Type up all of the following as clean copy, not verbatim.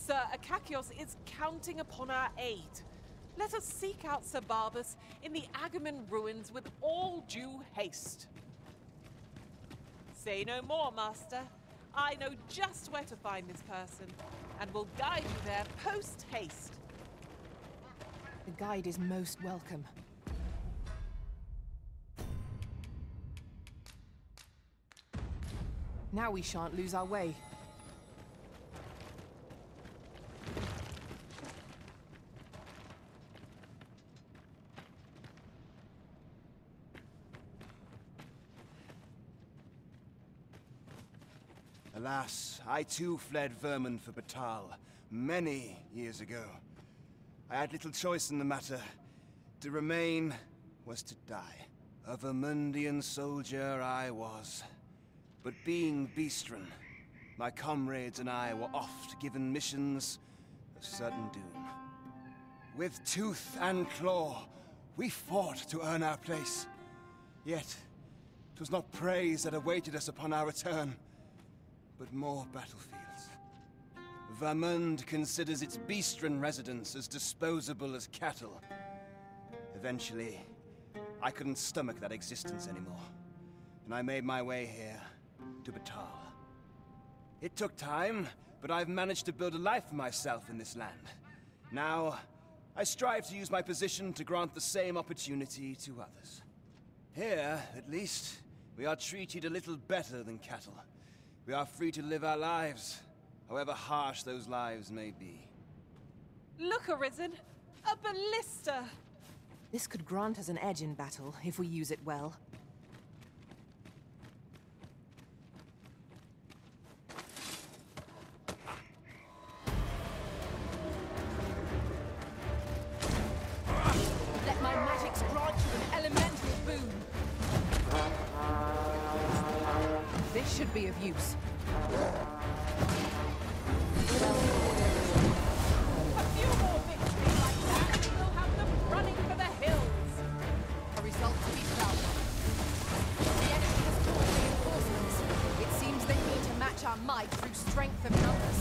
Sir Akakios is counting upon our aid. Let us seek out Sir Barbas in the Agamemnon ruins with all due haste. Say no more, Master. I know just where to find this person, and will guide you there post-haste. The guide is most welcome. Now we shan't lose our way. Alas, I too fled vermin for Battahl many years ago. I had little choice in the matter. To remain was to die. A Vermundian soldier I was. But being Beastren, my comrades and I were oft given missions of certain doom. With tooth and claw, we fought to earn our place. Yet, 'twas not praise that awaited us upon our return, but more battlefields. Vermund considers its Beastren residents as disposable as cattle. Eventually, I couldn't stomach that existence anymore, and I made my way here, to Battahl. It took time, but I've managed to build a life for myself in this land. Now, I strive to use my position to grant the same opportunity to others. Here, at least, we are treated a little better than cattle. We are free to live our lives, however harsh those lives may be. Look, Arisen! A ballista! This could grant us an edge in battle, if we use it well. Let my magics grant you an elemental boon! This should be of use. A few more victories like that, and we'll have them running for the hills! A result to be proud of. The enemy has called reinforcements. It seems they need to match our might through strength of numbers.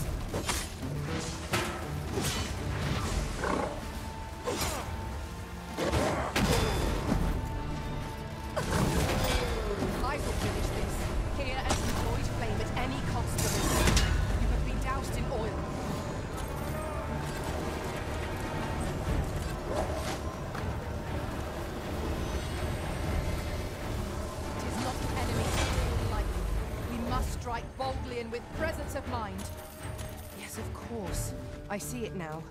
I will finish this. Here and deploy flame at any cost to this. You have been doused in oil. It is not an enemy to like. We must strike boldly and with presence of mind. Yes, of course. I see it now.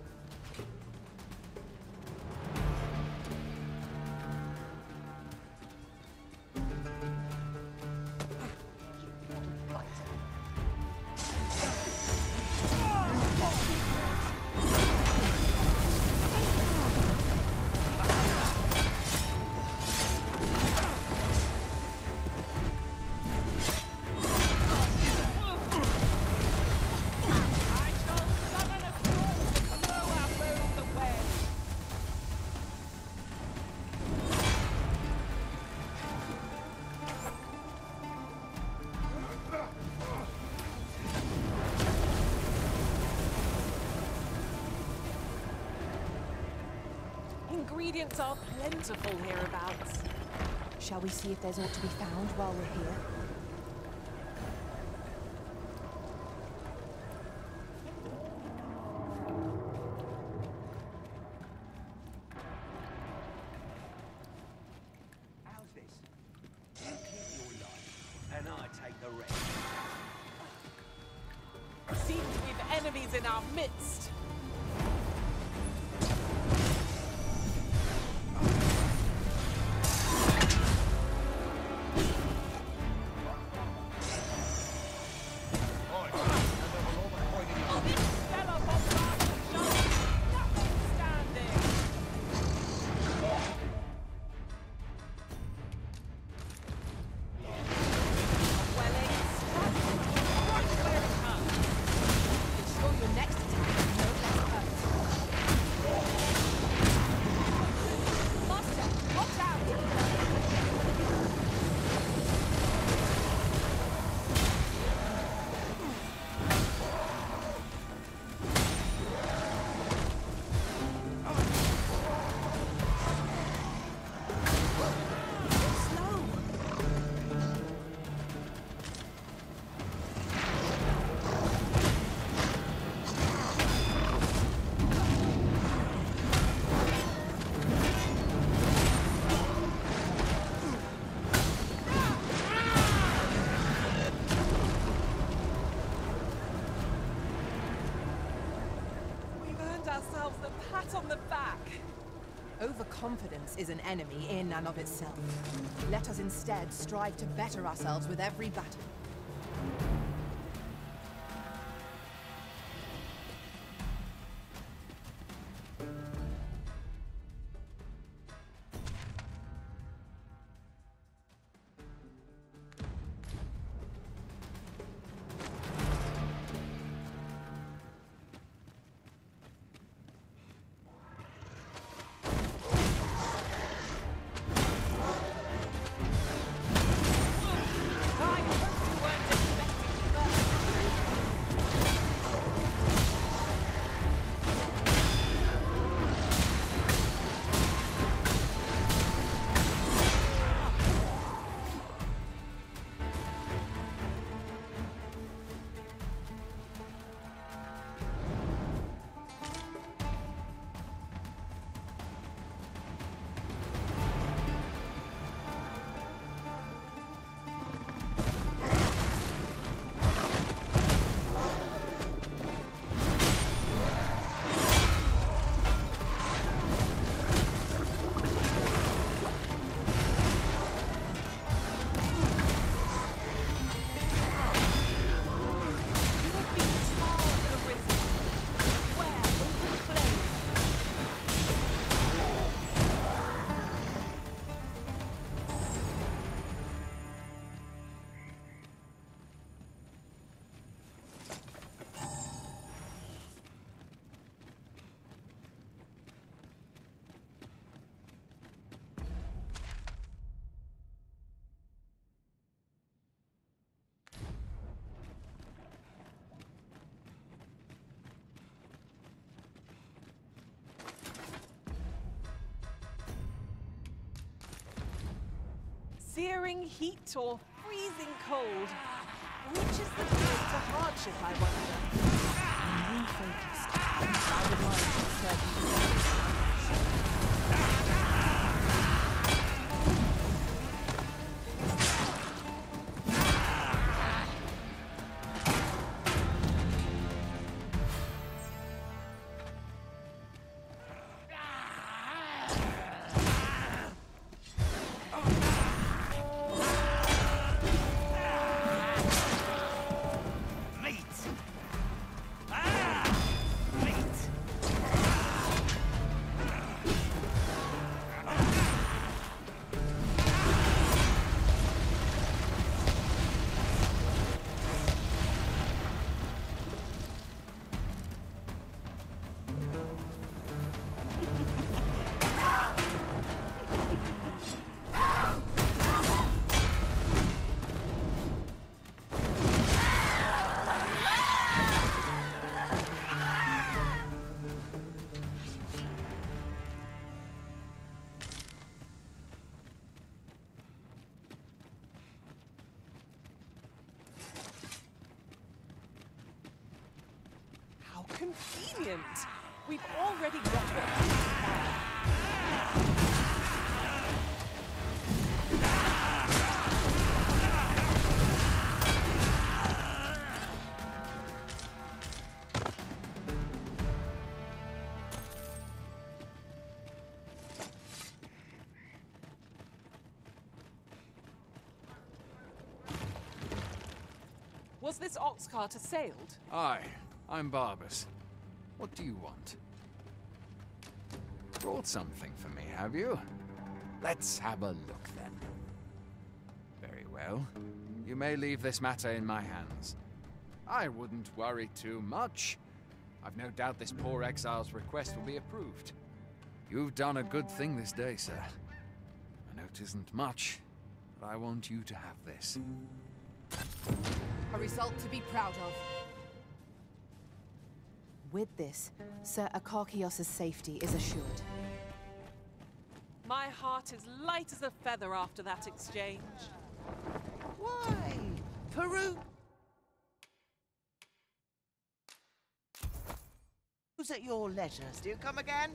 Ingredients are plentiful hereabouts. Shall we see if there's aught to be found while we're here? How's this? You keep your life, and I take the rest. Seems we've enemies in our midst. Ensure your next attack is no ourselves a pat on the back. Overconfidence is an enemy in and of itself. Let us instead strive to better ourselves with every battle. Searing heat or freezing cold? Which is the greater hardship, I wonder? Refocused. I would like to serve you. Convenient. We've already got what we require. Was this ox cart assailed? Aye, I'm Barbas. What do you want? Brought something for me, have you? Let's have a look then. Very well. You may leave this matter in my hands. I wouldn't worry too much. I've no doubt this poor exile's request will be approved. You've done a good thing this day, sir. I know it isn't much, but I want you to have this. A result to be proud of. With this, Sir Akarkios' safety is assured. My heart is light as a feather after that exchange. Why? Peru? Who's at your letters? Do you come again?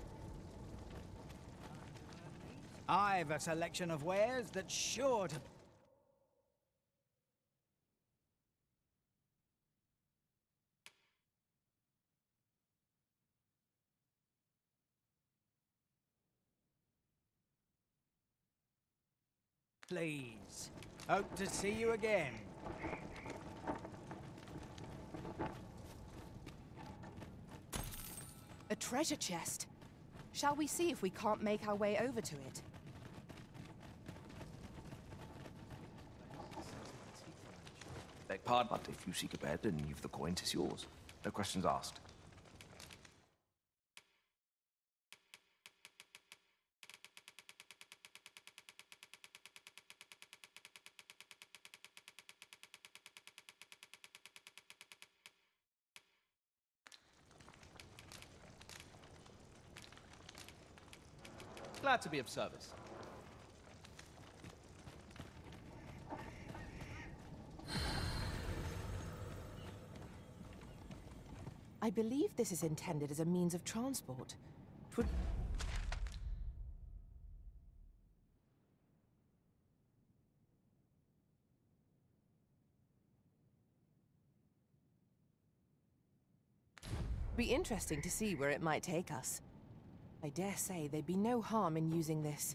I've a selection of wares that's sure to... Please. Hope to see you again. A treasure chest. Shall we see if we can't make our way over to it? Beg pardon, but if you seek a bed and you've the coin, 'tis yours. No questions asked. Glad to be of service. I believe this is intended as a means of transport. 'Twould... be interesting to see where it might take us. I dare say there'd be no harm in using this.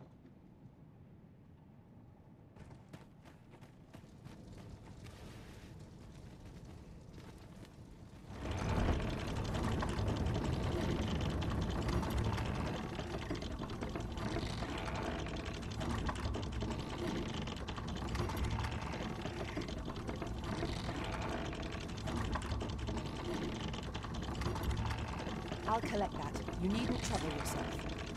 I'll collect that. You needn't trouble yourself.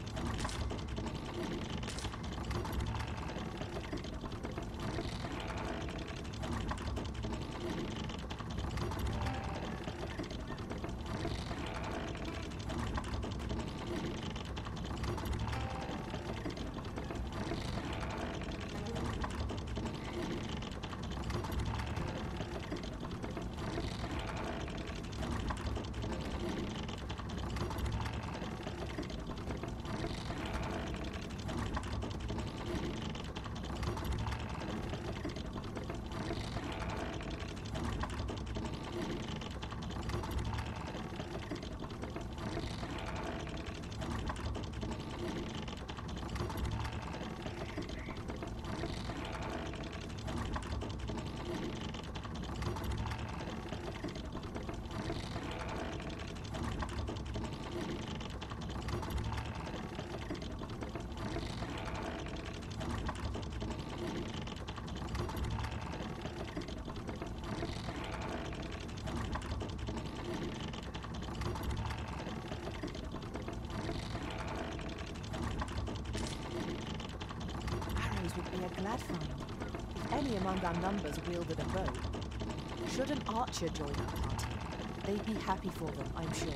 Would be a glad find, if any among our numbers wielded a bow. Should an archer join our party, they'd be happy for them, I'm sure.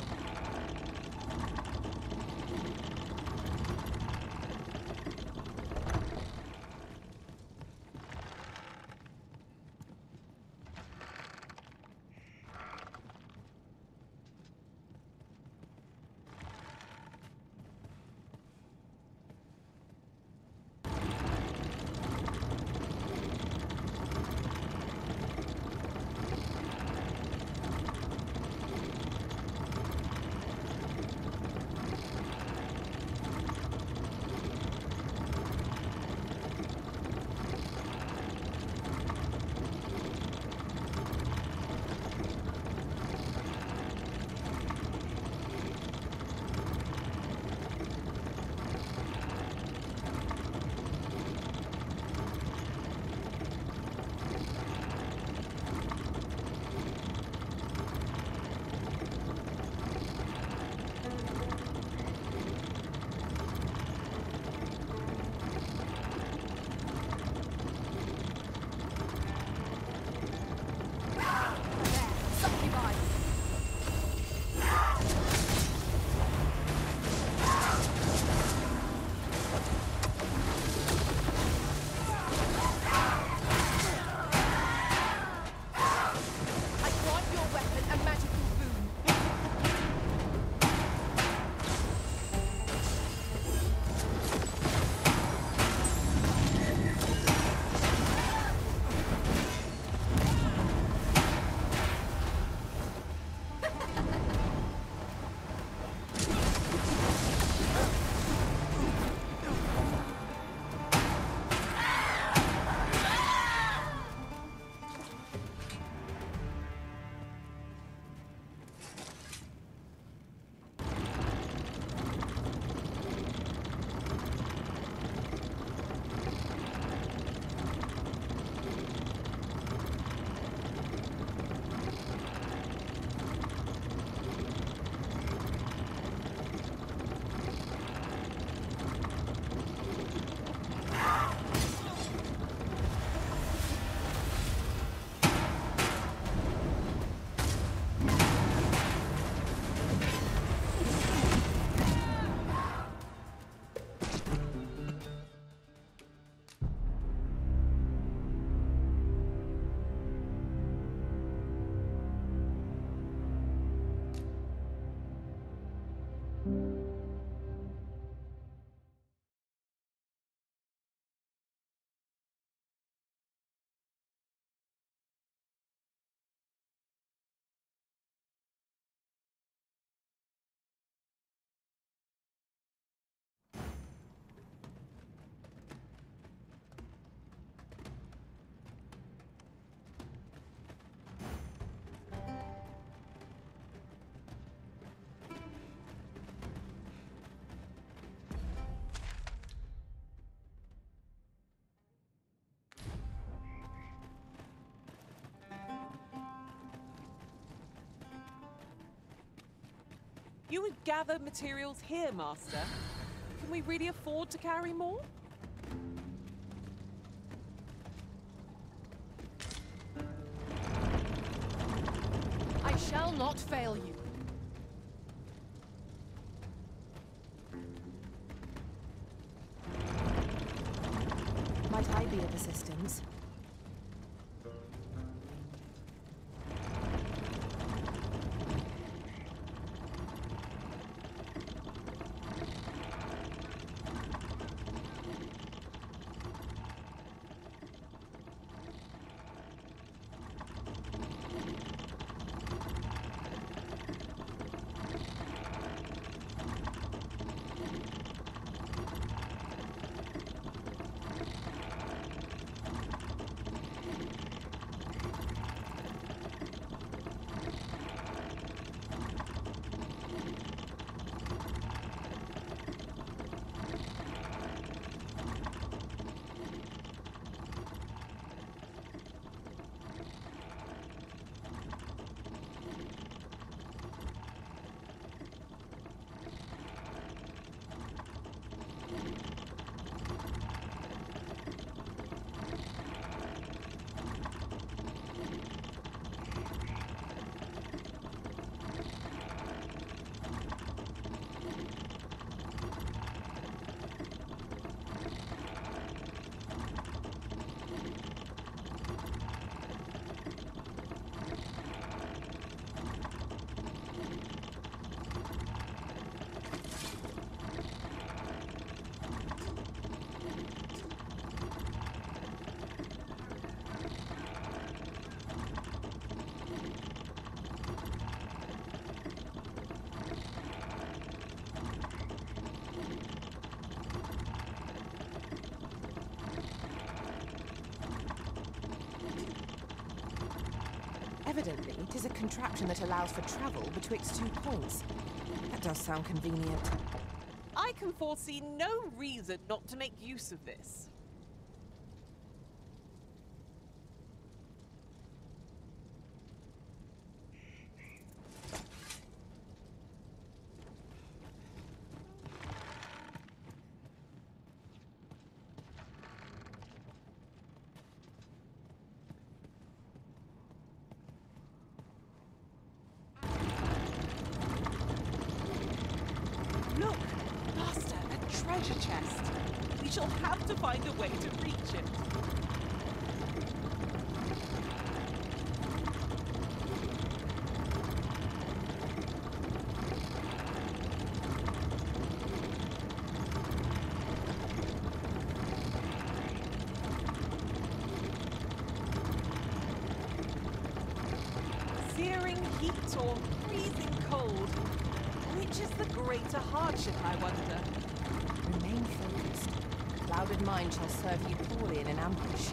You would gather materials here, Master. Can we really afford to carry more? I shall not fail you. Might I be of assistance? Evidently, it is a contraption that allows for travel betwixt 2 points. That does sound convenient. I can foresee no reason not to make use of this. Look, Master, a treasure chest. We shall have to find a way to reach it. Searing heat or freezing cold? Which is the greater hardship, I wonder? Remain focused. Clouded mind shall serve you poorly in an ambush.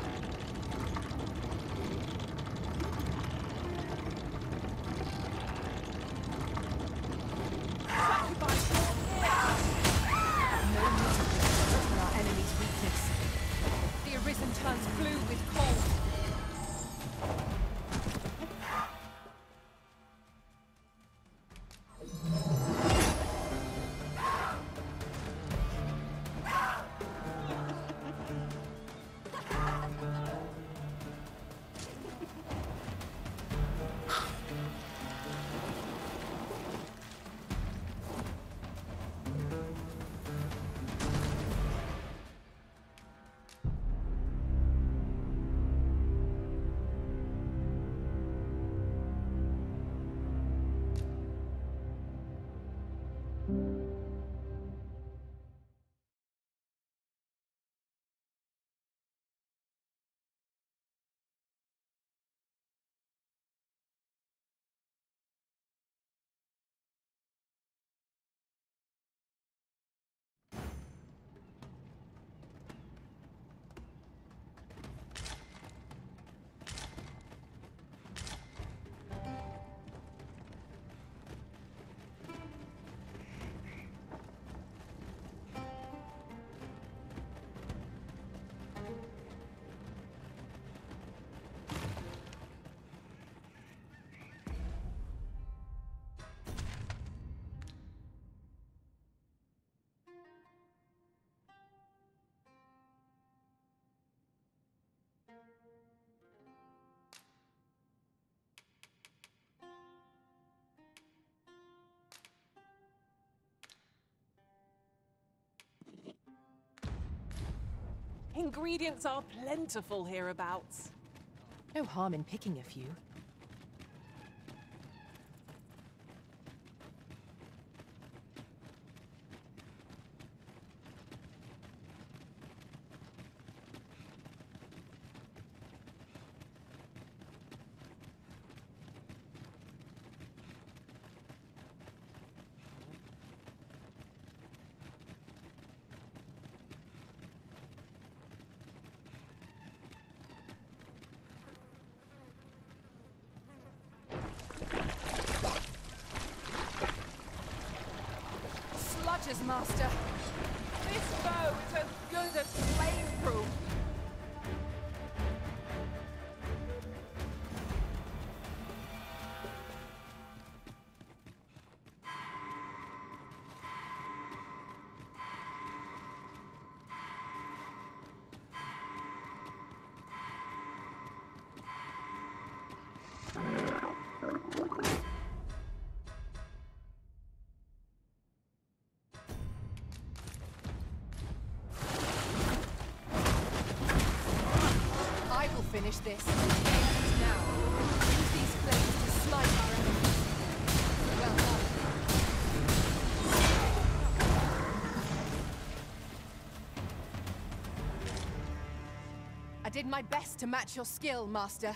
Sacrifice your head! No need to our enemy's weakness. The Arisen turns blue with cold. Ingredients are plentiful hereabouts. No harm in picking a few. Sludges, Master. This bow is as good as flame-proof. I will finish this. And now, use these flames to smite our enemies. Well done. I did my best to match your skill, Master.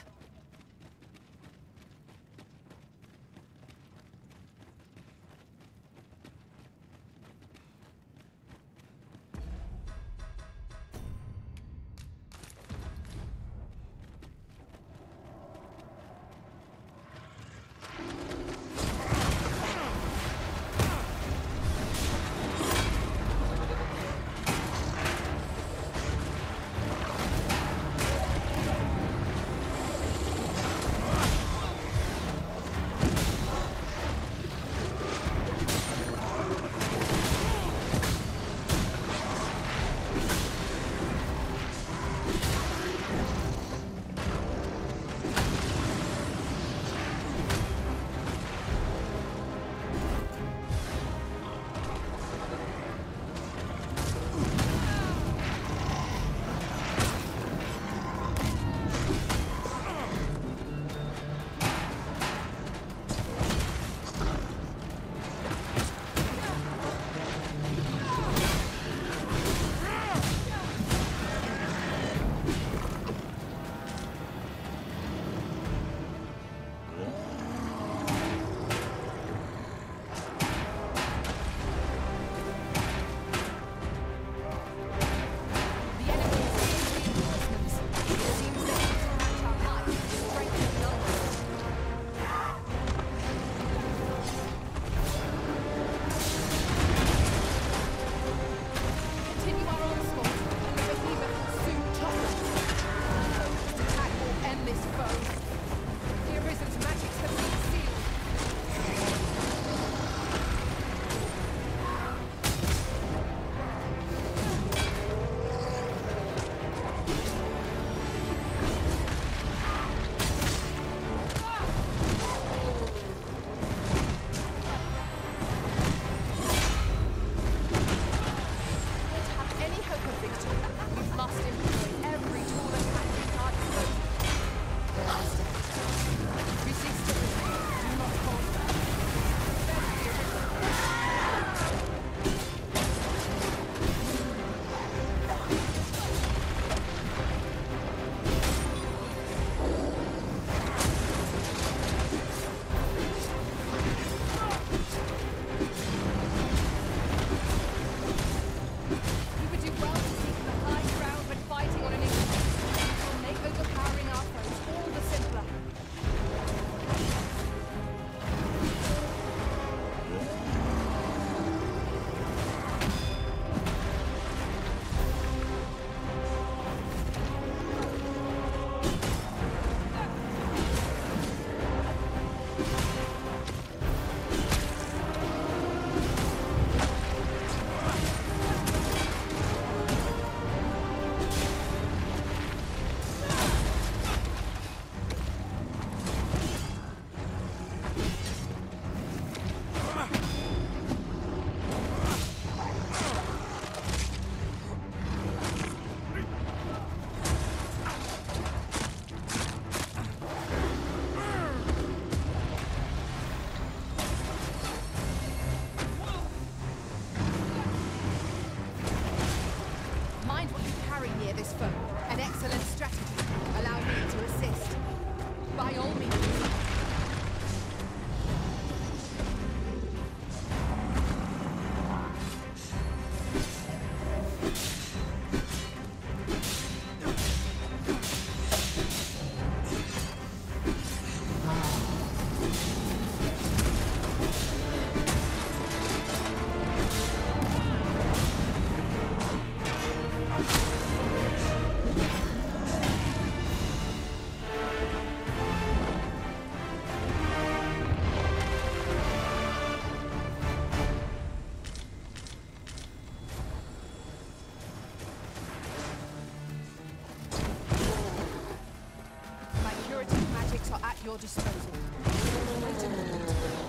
disposal. Wait a moment.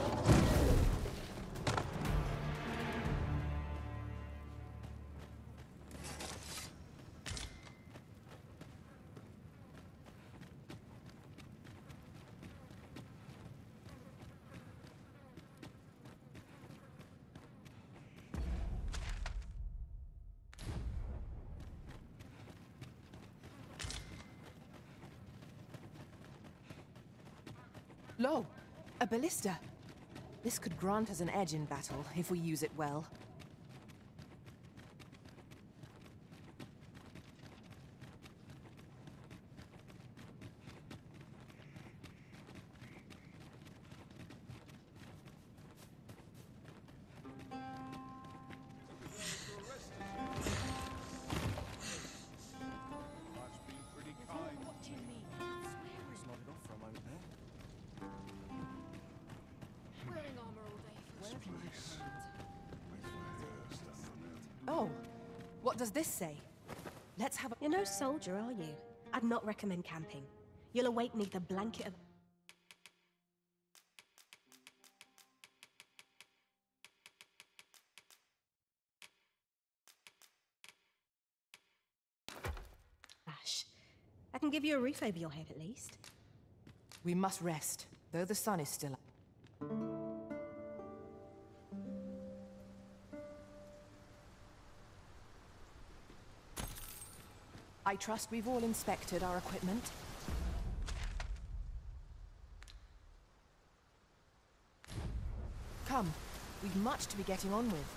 Lo, a ballista. This could grant us an edge in battle, if we use it well. Oh, what does this say? Let's have a... You're no soldier, are you? I'd not recommend camping. You'll awake neath a blanket of... ash. I can give you a roof over your head at least. We must rest, though the sun is still up. I trust we've all inspected our equipment. Come, we've much to be getting on with.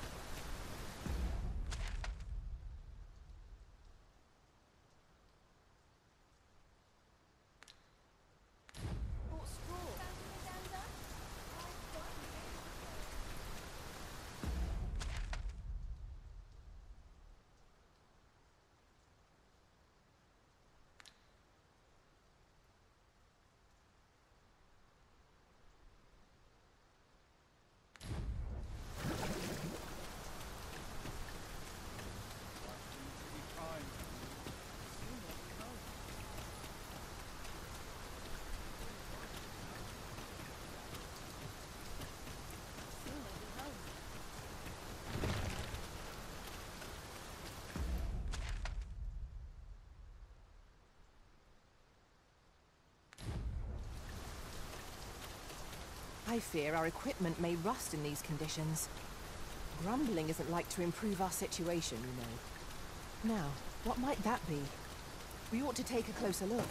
I fear our equipment may rust in these conditions. Grumbling isn't like to improve our situation, you know. Now, what might that be? We ought to take a closer look.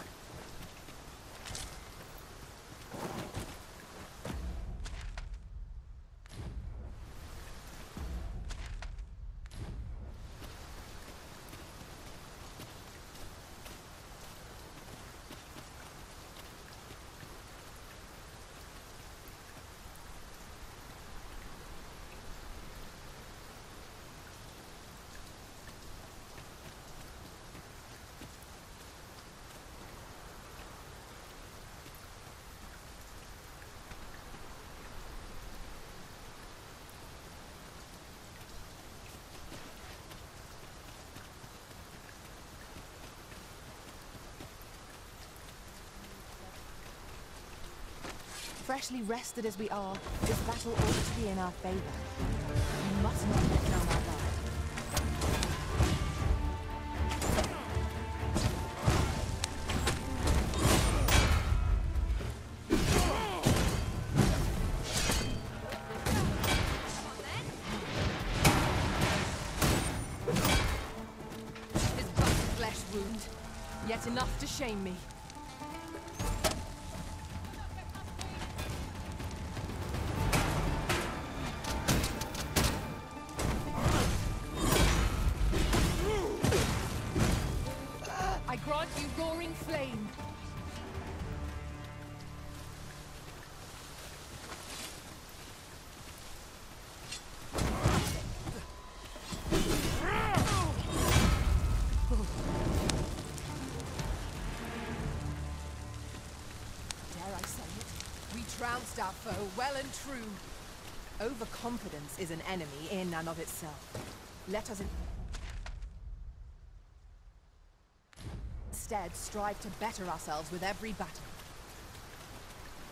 Freshly rested as we are, this battle ought to be in our favor. We must not let down our guard. His but a flesh wound, yet enough to shame me. I grant you roaring flame. Dare I say it? We trounced our foe well and true. Overconfidence is an enemy in and of itself. Let us instead strive to better ourselves with every battle.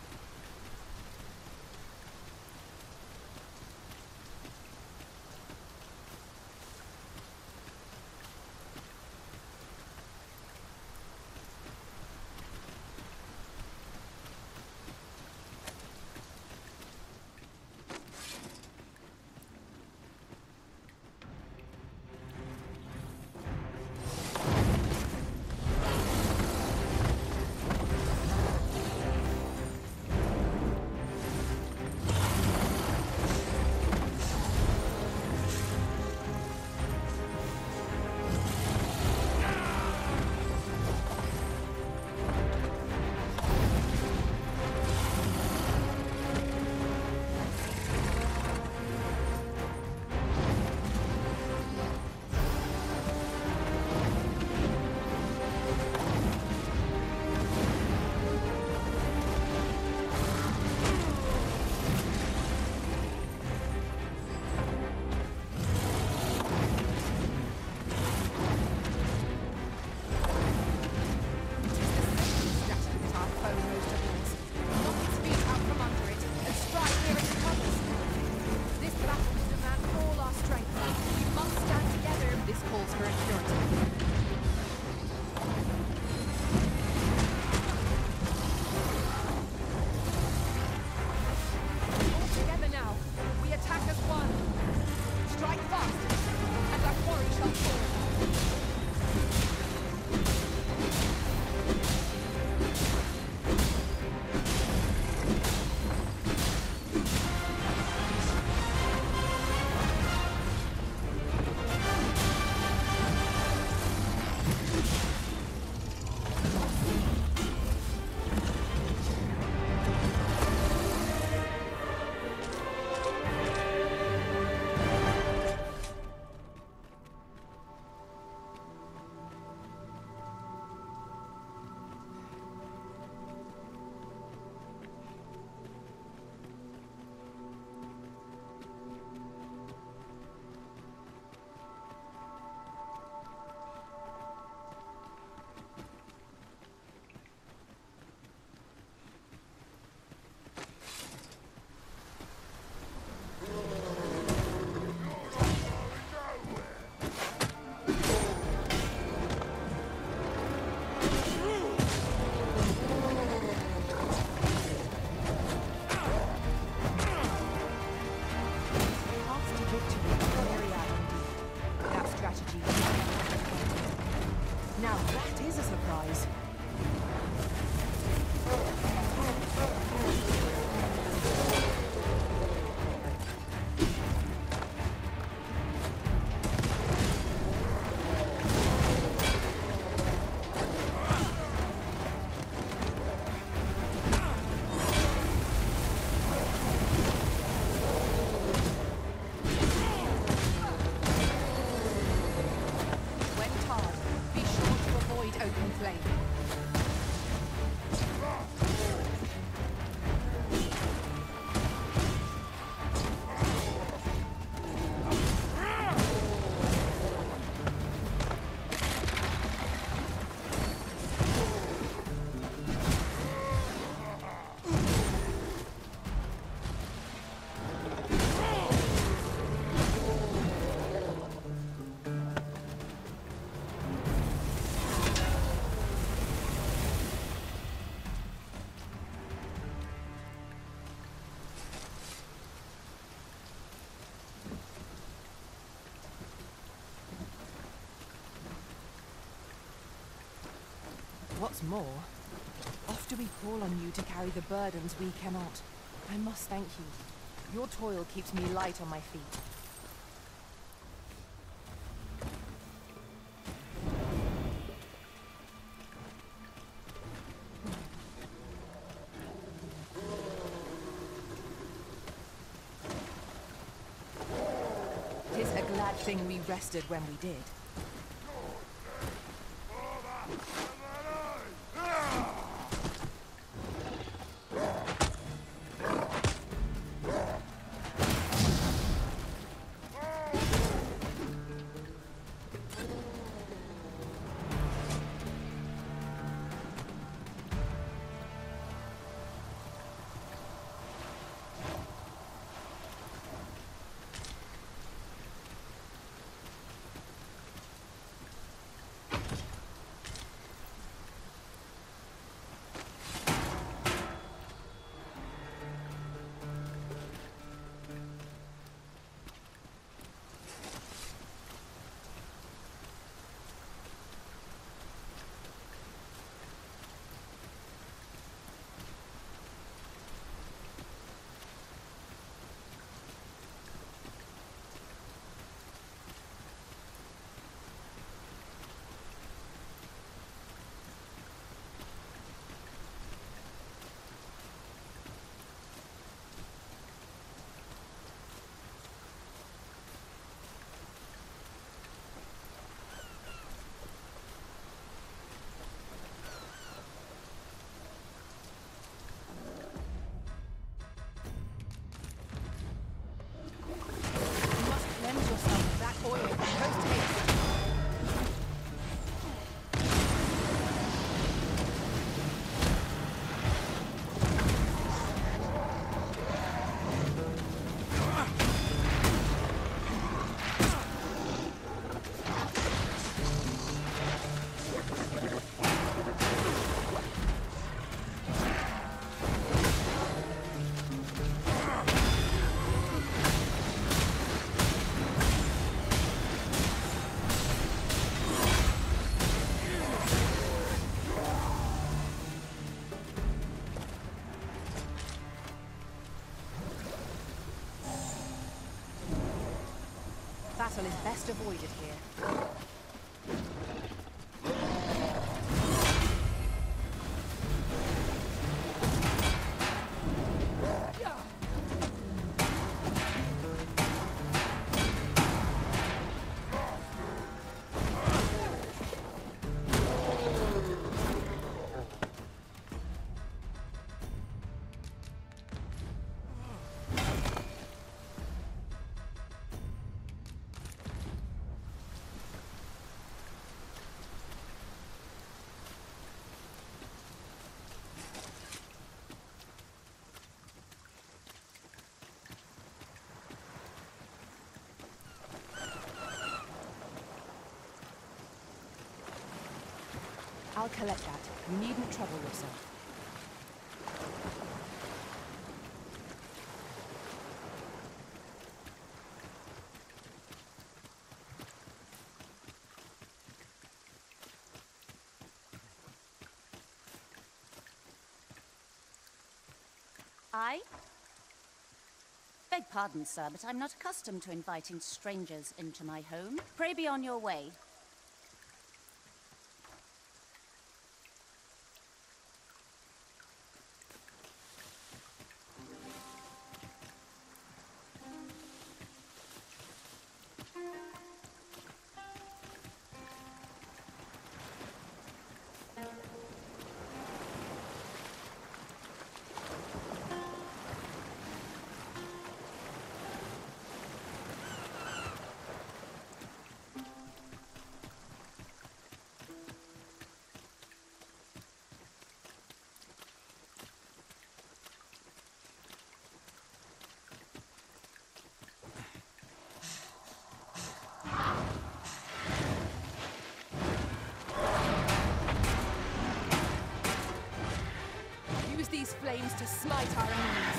what's more, oft do we call on you to carry the burdens we cannot. I must thank you. Your toil keeps me light on my feet. Tis a glad thing we rested when we did. Battle is best avoided here. I'll collect that. You needn't trouble yourself. I? Beg pardon, sir, but I'm not accustomed to inviting strangers into my home. Pray be on your way. These flames to smite our enemies.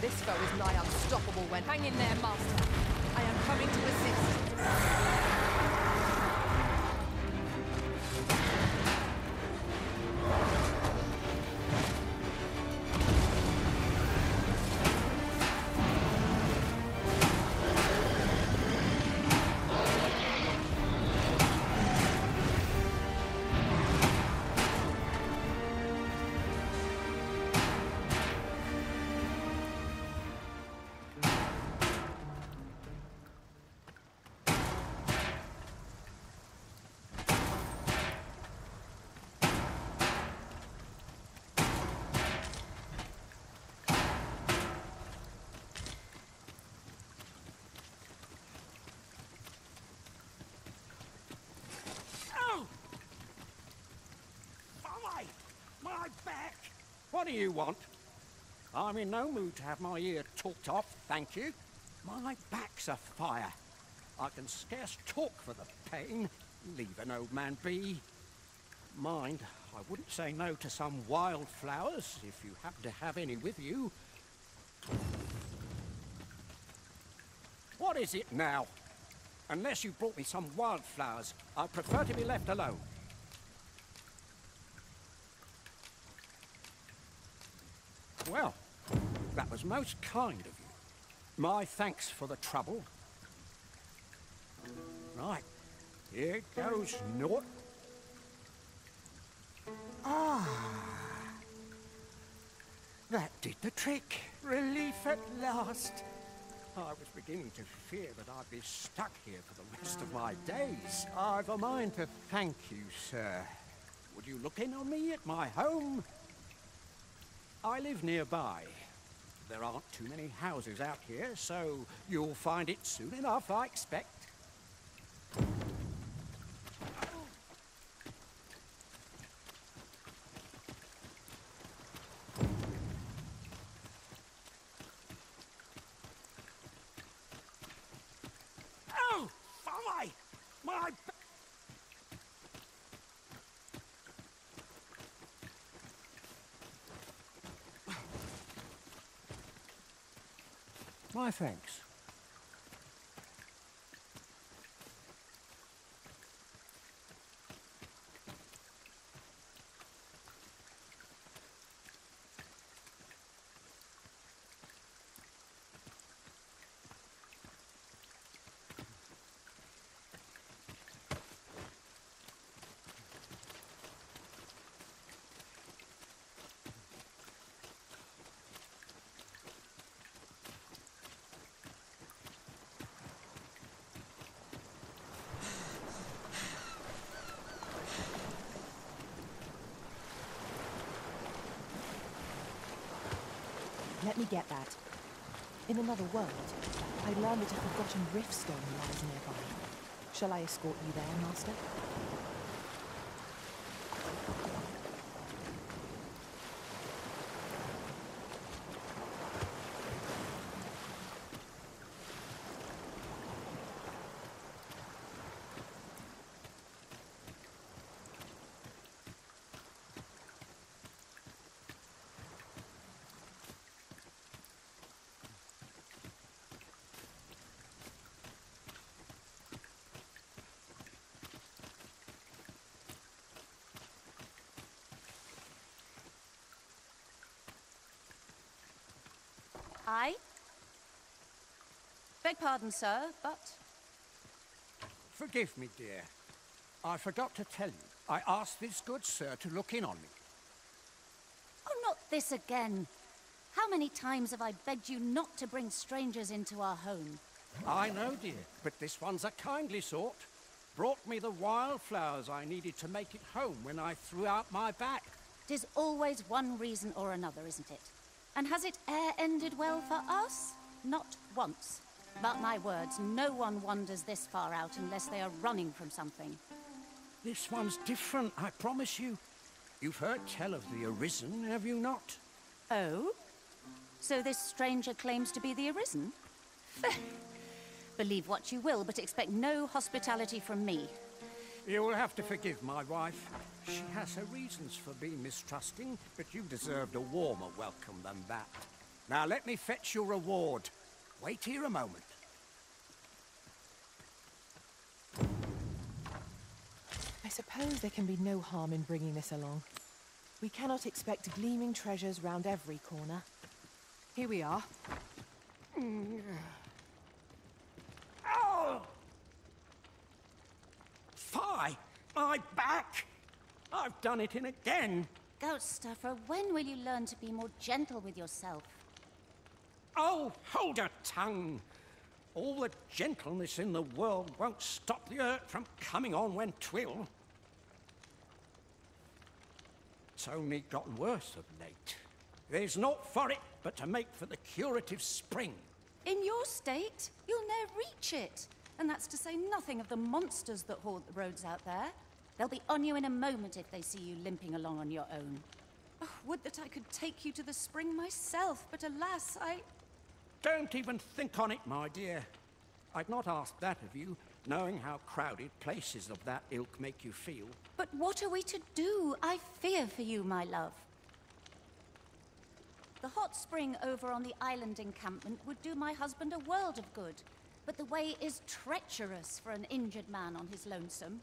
This foe is nigh unstoppable when... Hang in there, Master. I am coming to assist. My back! What do you want? I'm in no mood to have my ear talked off, thank you. My back's afire. I can scarce talk for the pain. Leave an old man be. Mind, I wouldn't say no to some wildflowers, if you happen to have any with you. What is it now? Unless you brought me some wildflowers, I'd prefer to be left alone. Well, that was most kind of you. My thanks for the trouble. Right, here goes naught. Ah, that did the trick. Relief at last. I was beginning to fear that I'd be stuck here for the rest of my days. I've a mind to thank you, sir. Would you look in on me at my home? I live nearby. There aren't too many houses out here, so you'll find it soon enough, I expect. Oh, fie! My... My thanks. Let me get that. In another world, I learned that a forgotten riftstone lies nearby. Shall I escort you there, Master? I beg pardon, sir, but... Forgive me, dear. I forgot to tell you. I asked this good sir to look in on me. Oh, not this again. How many times have I begged you not to bring strangers into our home? I know, dear, but this one's a kindly sort. Brought me the wildflowers I needed to make it home when I threw out my back. 'Tis always one reason or another, isn't it? And has it e'er ended well for us? Not once. Mark my words, no one wanders this far out unless they are running from something. This one's different, I promise you. You've heard tell of the Arisen, have you not? Oh? So this stranger claims to be the Arisen? Believe what you will, but expect no hospitality from me. You will have to forgive my wife. She has her reasons for being mistrusting, but you deserved a warmer welcome than that. Now let me fetch your reward. Wait here a moment. I suppose there can be no harm in bringing this along. We cannot expect gleaming treasures round every corner. Here we are. Oh! Fie! My back! I've done it in again! Ghost Stuffer, when will you learn to be more gentle with yourself? Oh, hold your tongue! All the gentleness in the world won't stop the hurt from coming on when 'twill. It's only gotten worse of late. There's naught for it but to make for the curative spring. In your state, you'll ne'er reach it. And that's to say nothing of the monsters that haunt the roads out there. They'll be on you in a moment if they see you limping along on your own. Oh, would that I could take you to the spring myself, but alas, Don't even think on it, my dear. I'd not ask that of you, knowing how crowded places of that ilk make you feel. But what are we to do? I fear for you, my love. The hot spring over on the island encampment would do my husband a world of good, but the way is treacherous for an injured man on his lonesome.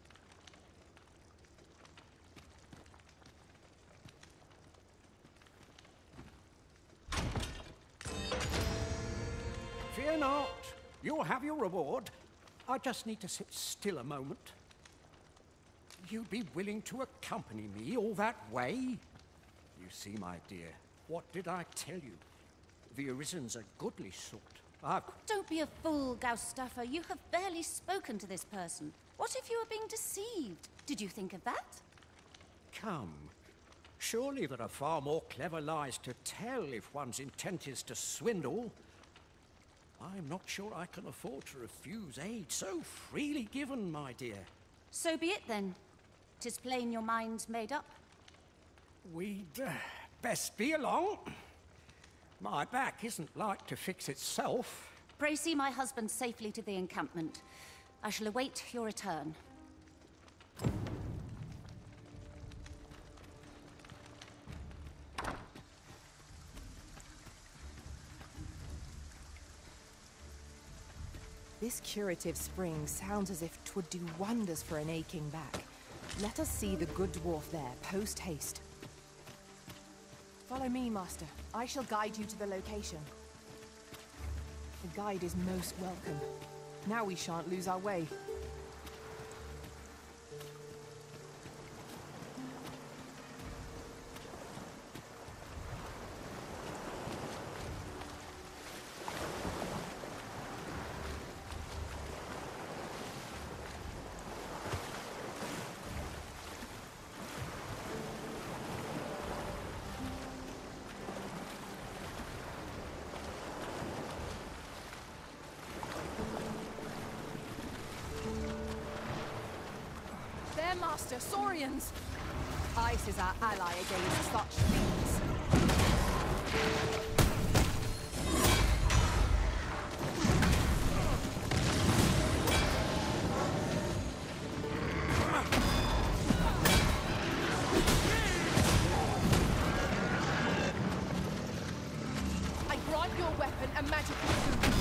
Fear not. You'll have your reward. I just need to sit still a moment. You'd be willing to accompany me all that way? You see, my dear, what did I tell you? The Arisen's a goodly sort. Don't be a fool, Ghost Stuffer. You have barely spoken to this person. What if you were being deceived? Did you think of that? Come. Surely there are far more clever lies to tell if one's intent is to swindle. I'm not sure I can afford to refuse aid so freely given, my dear. So be it then. 'Tis plain your mind's made up. We'd best be along. My back isn't like to fix itself. Pray see my husband safely to the encampment. I shall await your return. This curative spring sounds as if 'twould do wonders for an aching back. Let us see the good dwarf there, post-haste. Follow me, Master. I shall guide you to the location. The guide is most welcome. Now we shan't lose our way. Master, Saurians! Ice is our ally against such things. I grant your weapon a magical boon.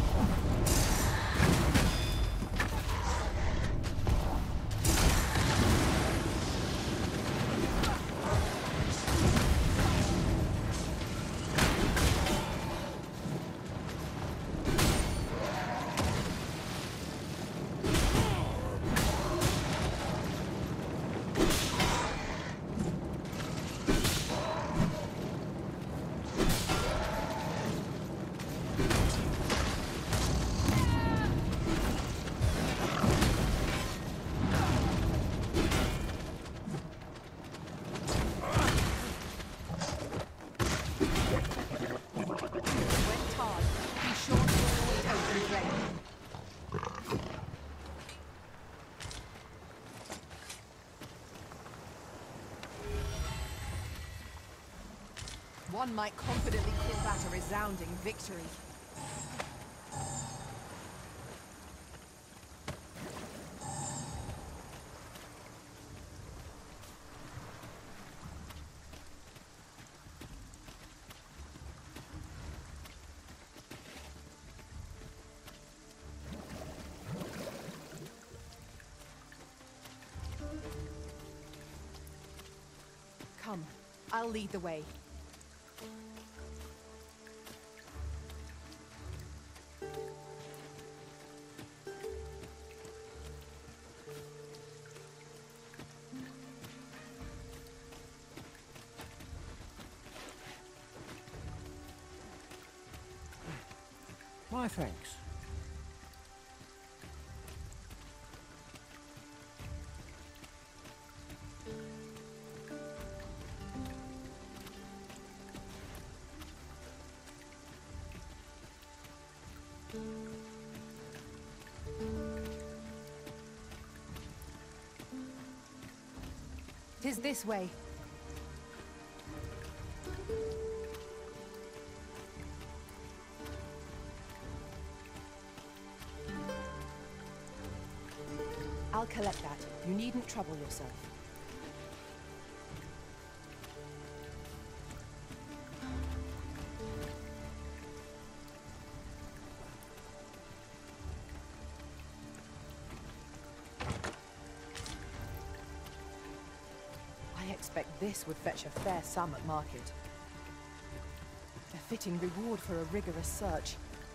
One might confidently call that a resounding victory. I'll lead the way. My thanks. Tis this way. I'll collect that. You needn't trouble yourself. I expect this would fetch a fair sum at market. A fitting reward for a rigorous search.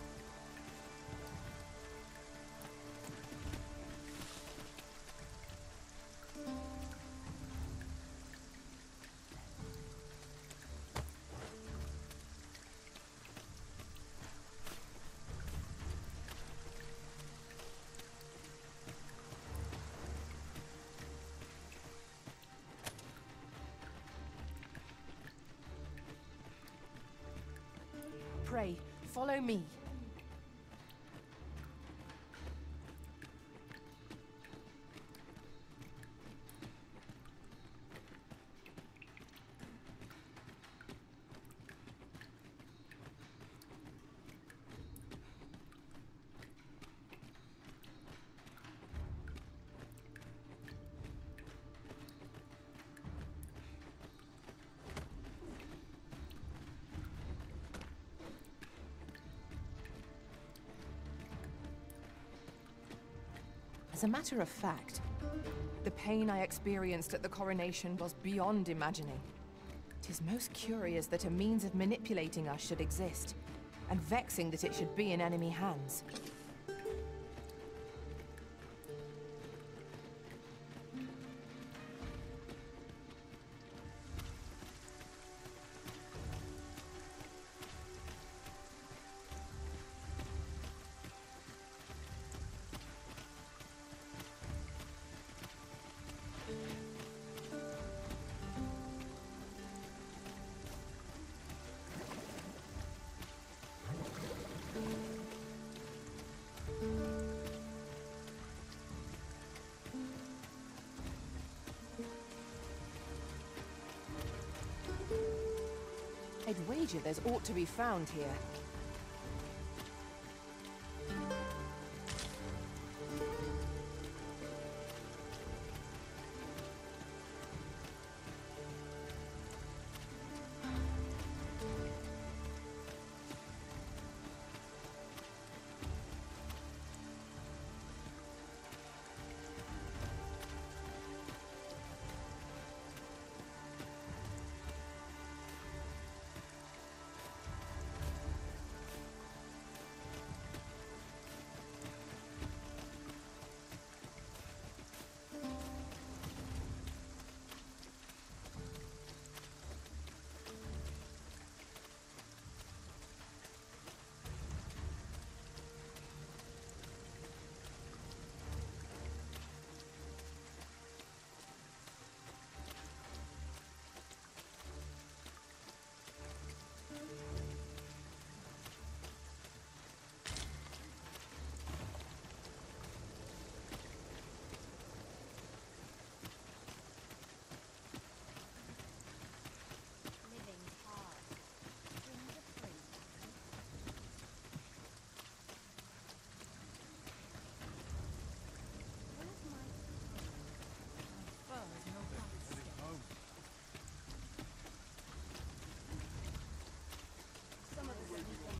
Pray, follow me. As a matter of fact, the pain I experienced at the coronation was beyond imagining. 'Tis most curious that a means of manipulating us should exist, and vexing that it should be in enemy hands. I'd wager there's aught to be found here.